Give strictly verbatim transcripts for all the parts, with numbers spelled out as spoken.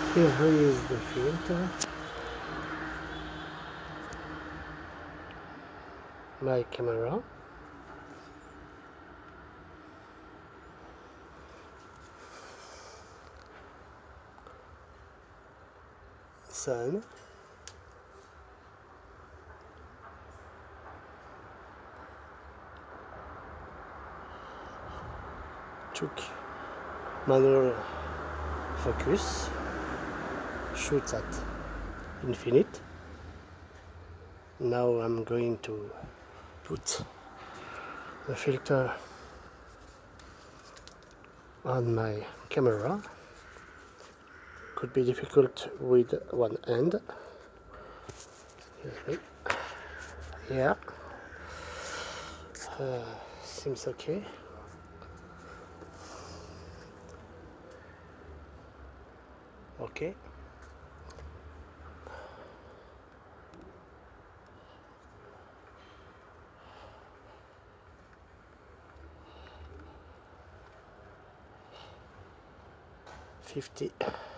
Here is the filter, my camera, sun, took manual focus, shoots at infinite. Now I'm going to put the filter on my camera. Could be difficult with one hand. Yeah, uh, seems okay. Okay. fifty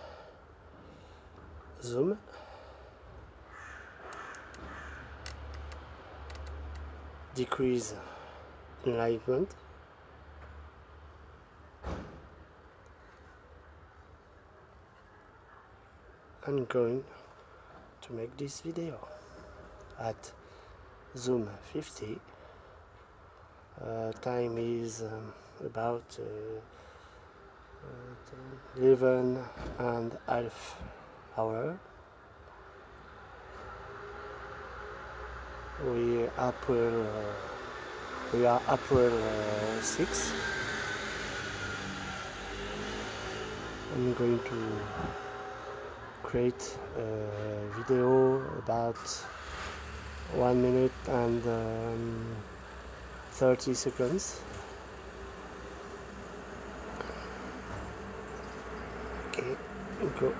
zoom. Decrease enlightenment. I'm going to make this video at zoom fifty. Uh, time is um, about uh, uh, eleven and a half hour. We April uh, we are April uh, sixth. I'm going to create a video about one minute and um, thirty seconds. Okay, go.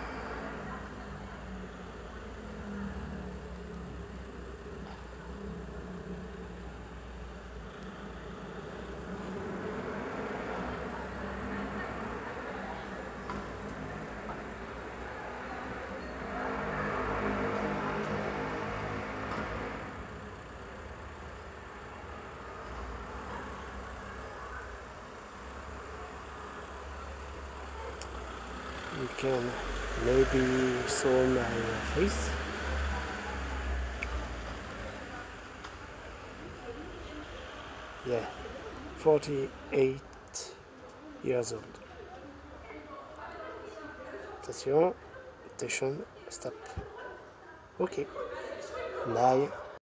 You can maybe saw my face. Yeah, forty-eight years old. Attention, attention, stop. Okay, bye.